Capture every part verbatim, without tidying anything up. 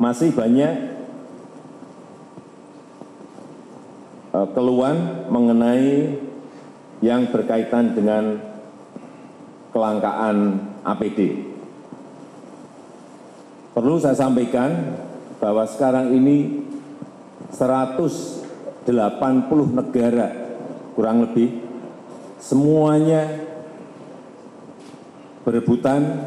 masih banyak keluhan mengenai yang berkaitan dengan kelangkaan A P D. Perlu saya sampaikan bahwa sekarang ini seratus delapan puluh negara kurang lebih semuanya berebutan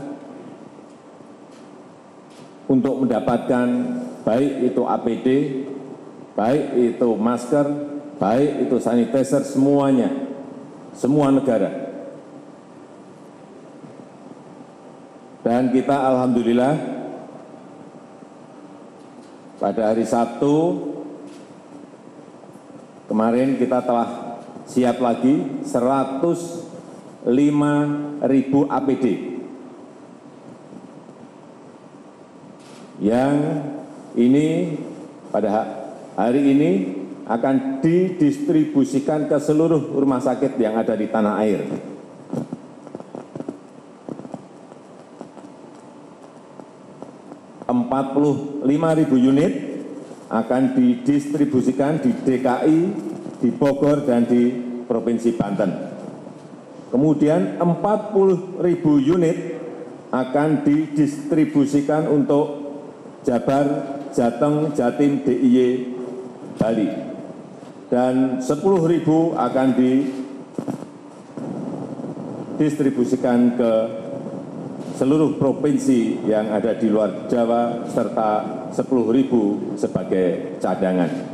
untuk mendapatkan baik itu A P D, baik itu masker, baik itu sanitizer, semuanya, semua negara. Dan kita alhamdulillah pada hari Sabtu kemarin kita telah siap lagi seratus lima ribu A P D yang ini pada hari ini akan didistribusikan ke seluruh rumah sakit yang ada di tanah air. empat puluh lima ribu unit akan didistribusikan di D K I, di Bogor, dan di Provinsi Banten. Kemudian empat puluh ribu unit akan didistribusikan untuk Jabar, Jateng, Jatim, D I Y, Bali. Dan sepuluh ribu akan didistribusikan ke seluruh provinsi yang ada di luar Jawa, serta sepuluh ribu sebagai cadangan.